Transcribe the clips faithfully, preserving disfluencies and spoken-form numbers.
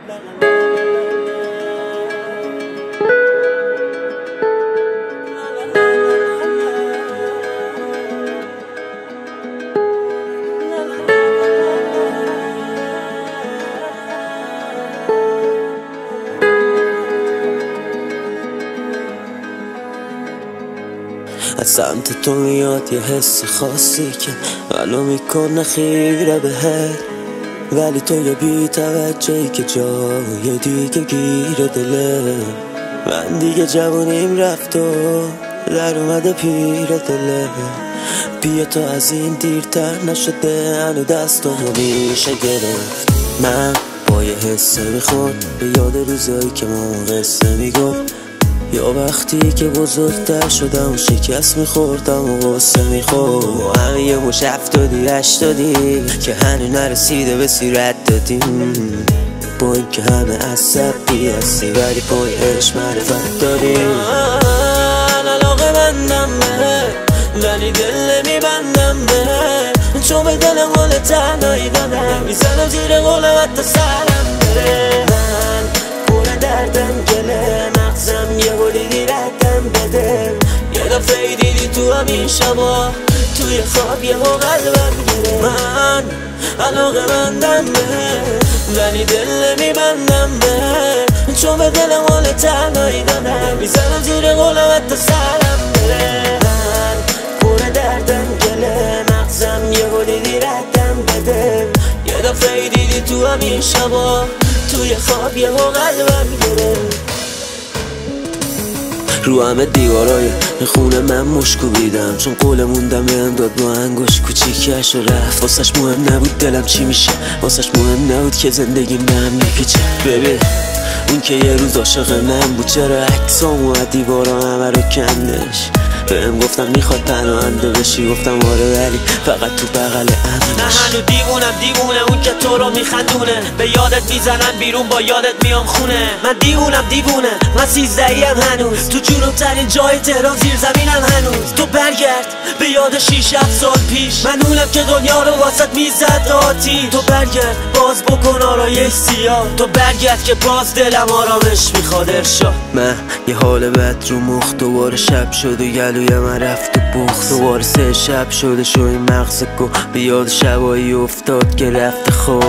از سمت تو میاد یه حس خاصی که منو میکنه خیره بهت، ولی تو یه بی توجهی که جای دیگه گیره دله. من دیگه جوونیم رفت و در اومده پیر دله. بیا تو از این دیرتر نشده، هنو دستامو میشه گرفت. من با یه حسه میخورد به یاد روزایی که ما قصه میگفت، یا وقتی که بزرگتر شدم و شکست میخوردم و غصه میخورد. و همه یه مش افتادی هشتادی که هنو نرسیده به سیرت دادیم، با این که همه عصبی هستی ولی پای عشق معرفت داریم. من علاقه بندم به ولی دل نمیبندم به، چون به دلم حال تنهایی دادم، میزنم زیر قولم حتی سرم بره. من پر دردم گله، مغزم یه بولی دیرتم بده. یه دفعه دیدی تو همین شبا توی خواب یه ها قلبم گره. من علاقه بندم به ولی دل نمیبندم به، چون به دلم حال تنهایی دادم، میزنم زیر قولم حتی سرم بره. من پر دردم گله، مغزم یه بولی دیرتم بده. یه دفعه دیدی تو همین شبا توی خواب یه ها قلبم گره. رو همه دیوارای خونه من مشکو بیدم، چون قول موندم بهم داد با انگوش کوچیکش و رفت. واسش مهم نبود دلم چی میشه، واسش مهم نبود که زندگیم به هم میپیچه. ببین اون که یه روز عاشق من بود، چرا عکسامو از دیوارا همه رو کندش. بهم گفتم میخواد پناهنده بشی، گفتم آره ولی فقط تو بغل امنش. من هنو دیوونم دیوونه اون که تو رو میخندونه، به یادت میزنم بیرون با یادت میام خونه. من دیوونم دیوونه، من سیزدهیم هنوز، تو جنوبترین جای تهران زیر زمینم هنوز. تو برگرد به یاد شیش هفت سال پیش، من اونم که دنیا رو واسط میزد آتی. تو برگرد باز بکن آرایش سیاه، تو برگرد که باز دلم آرامش میخواد ارشاد. من یه حال بد رو مخ، دوباره شب شد و گلوی من رفت و بخت. دوباره سه شب شده شو این مغز گو به یاد شبایی افتاد که رفت خواب.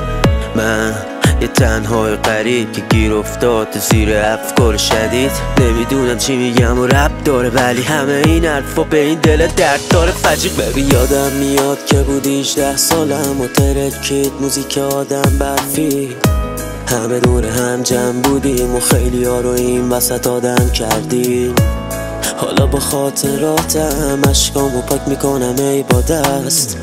من یه تنهای قریب که گیر افتاد زیر افکار شدید، نمیدونم چی میگم و رب داره، ولی همه این حرفا به این دل درد داره فجیق. ببین یادم میاد که بود هجده سالم و ترکید موزیک آدم برفی، همه دور هم جمع بودیم و خیلی ها رو این وسط آدم کردیم. حالا با خاطراتم اشکامو پاک میکنم ای با دست،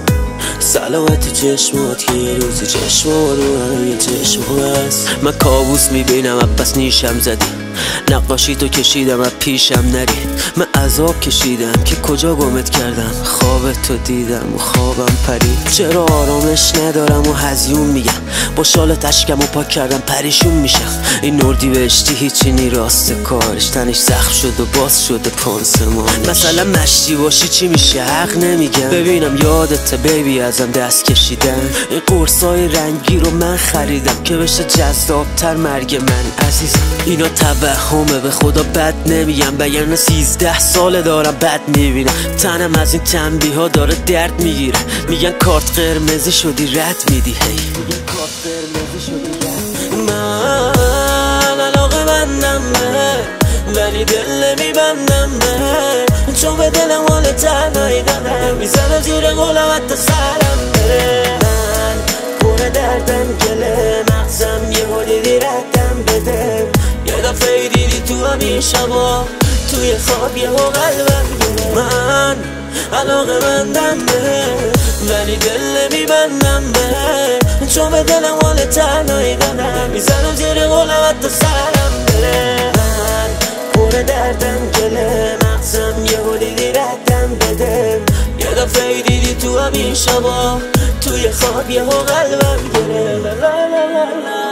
سلامت چشمات که یه روزی چشما رو هم یه چشم هست. من کابوس میبینم پس نیشم زدی، نقاشی تو کشیدم از پیشم نری. من عذاب کشیدم که کجا گمت کردم، خواب تو دیدم و خوابم پرید. چرا آرامش ندارم و هزیون میگم، با شال تشکم و پاک کردم پریشون میشم. این نردی بهشتی هیچی نی راست کارش، تنش زخم شد و باز شده پانسمانش. مثلا مشتی باشی چی میشه حق نمیگم، ببینم یادت بیبی ازم دست کشیدن. این قرصای رنگی رو من خریدم که بشه جذابتر مرگ من عزیزم. اینا توهمه به خدا بد نمیگم، بگرنه سیزده ساله دارم بد میبینم. تنم از این تنبیه ها داره درد میگیره، میگن کارت قرمزی شدی رد میدی. هی میگن کارت قرمزی شدی رد. من علاقه بندم به ولی دل نمیبندم به، چون به دلم حال تنهایی دادم، میزنم زیر قولم حتی سرم بره. من پر دردم گله، مغزم یه بولی دیرتم بده. یه دفعه دیدی تو همین شبا توی خواب یه ها قلبم گره. من علاقه بندم به ولی دل نمیبندم به، چون به دلم حال تنهایی دادم، میزنم زیر قولم حتی سرم بره. من پر دردم گله، مغزم یه بولی دیرتم بده. یه دفعه دیدی تو همین شبا توی خواب یه ها قلبم گره. لا لا لا لا لا.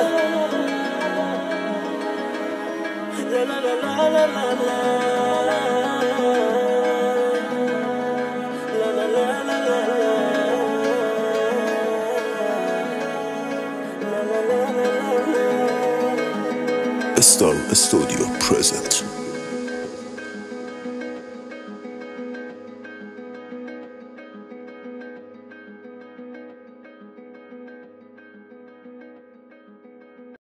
La la la la la la la la la. Star Studio present.